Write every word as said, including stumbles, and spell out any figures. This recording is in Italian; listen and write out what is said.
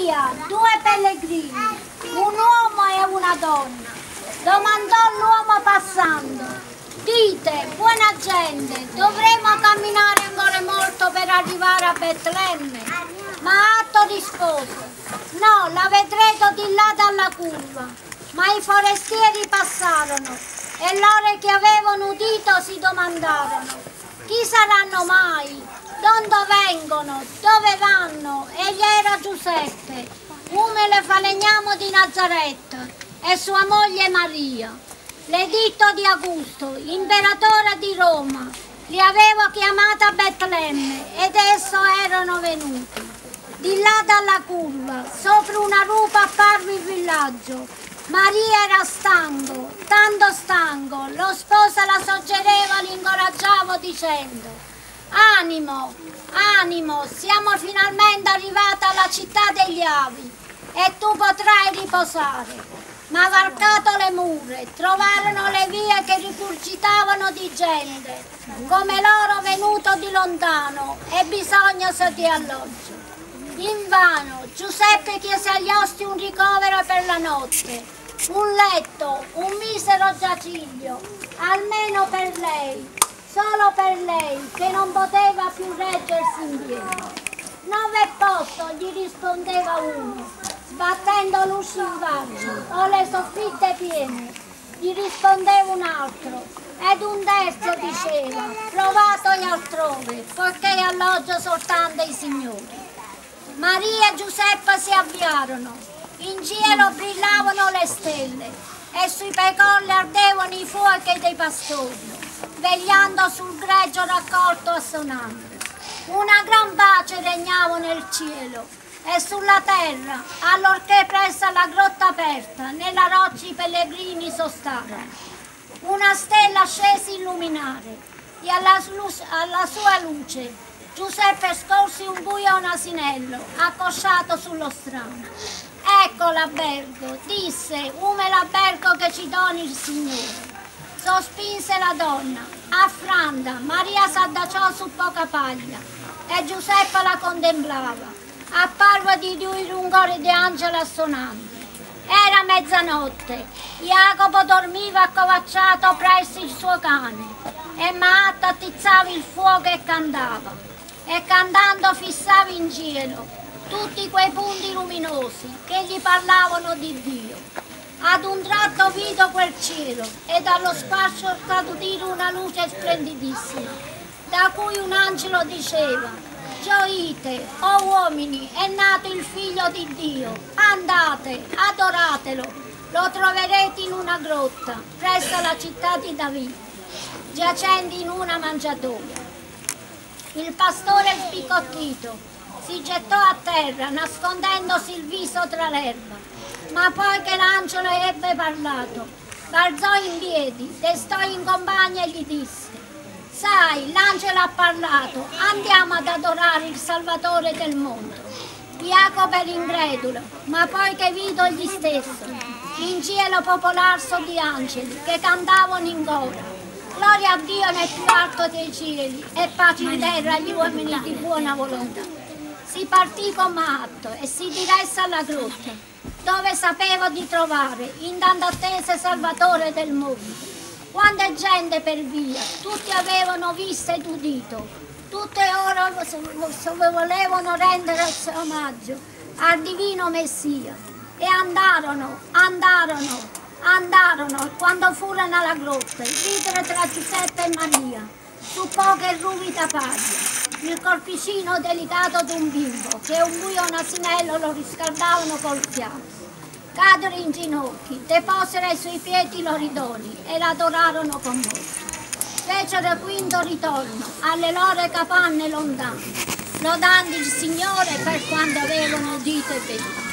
via due pellegrini, un uomo e una donna. Domandò l'uomo passando: dite, buona gente, dovremo camminare ancora molto per arrivare a Betlemme? Ma Atto rispose: no, la vedrete di là dalla curva. Ma i forestieri passarono e loro che avevano udito si domandarono: chi saranno mai? D'onde vengono? Dove vanno? Egli era Giuseppe, umile falegnamo di Nazaretto, e sua moglie Maria. L'editto di Augusto, imperatore di Roma, li aveva chiamati a Betlemme ed esso erano venuti. Di là dalla curva, sopra una rupa apparve il villaggio. Maria era stanco, tanto stanco, lo sposo la suggereva, l'incoraggiava dicendo: animo, animo, siamo finalmente arrivati alla città degli avi e tu potrai riposare. Ma varcato le mura, trovarono le vie che rigurgitavano di gente, come loro venuto di lontano e bisognoso di alloggio. Invano Giuseppe chiese agli osti un ricovero per la notte, un letto, un misero giaciglio, almeno per lei, solo per lei, che non poteva più reggersi in piedi. Nove posto, gli rispondeva uno, sbattendo l'uscio in faccia, o le soffitte piene, gli rispondeva un altro, ed un terzo diceva: provato altrove, poiché alloggio soltanto i signori. Maria e Giuseppe si avviarono, in cielo brillavano le stelle e sui pecorli ardevano i fuochi dei pastori, vegliando sul gregge raccolto assonando. Una gran pace regnava nel cielo e sulla terra, allorché presso alla grotta aperta, nella roccia i pellegrini sostarono. Una stella scese illuminare e alla, alla sua luce Giuseppe scorse un buio a un asinello, accosciato sullo strano. Ecco l'albergo, disse, ume l'albergo che ci doni il Signore. Sospinse la donna, affranta, Maria s'addacciò su poca paglia e Giuseppe la contemplava. Apparve di lui un coro di angeli assonanti. Era mezzanotte, Jacopo dormiva accovacciato presso il suo cane e Maat attizzava il fuoco e cantava. E cantando fissava in cielo tutti quei punti luminosi che gli parlavano di Dio. Ad un tratto vide quel cielo e dallo spazio scatutire una luce splendidissima, da cui un angelo diceva: gioite, o uomini, è nato il figlio di Dio, andate, adoratelo, lo troverete in una grotta presso la città di Davide, giacente in una mangiatoia. Il pastore sbigottito si gettò a terra, nascondendosi il viso tra l'erba, ma poi che l'angelo ebbe parlato, balzò in piedi, destò in compagnia e gli disse: sai, l'angelo ha parlato, andiamo ad adorare il Salvatore del mondo. Jacopo era incredulo, ma poi che vide gli stesso, in cielo popolarso di angeli che cantavano in coro: gloria a Dio nel più alto dei cieli e pace in terra agli uomini di buona volontà. Si partì con Maat e si diresse alla grotta, dove sapeva di trovare, in tanto attesa, Salvatore del mondo. Quanta gente per via, tutti avevano visto ed udito, tutte ora volevano rendere omaggio al divino Messia. E andarono, andarono, Andarono e quando furono alla grotta, videro tra Giuseppe e Maria, su poche ruvida paglia, il corpicino delicato d'un bimbo, che un buio un asinello lo riscaldavano col fiato. Caddero in ginocchi, deposero ai suoi piedi i loro doni e l'adorarono con molto. Fecero quinto ritorno alle loro capanne lontane, lodando il Signore per quanto avevano udito e veduto.